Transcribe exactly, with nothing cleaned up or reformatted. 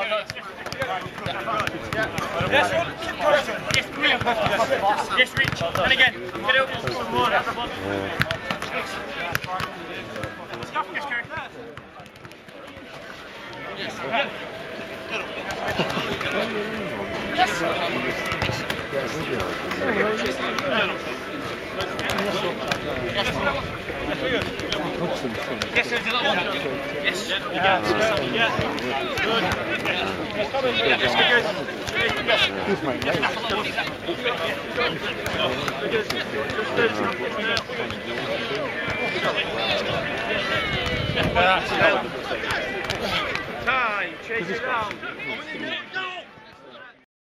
Yes, brilliant. Yes, reach. And again, get it up. Yes. Yes, there's a little one. Yes. Yeah. Yeah. Good. Yes, come in. Yes, good. Time. Chase it down.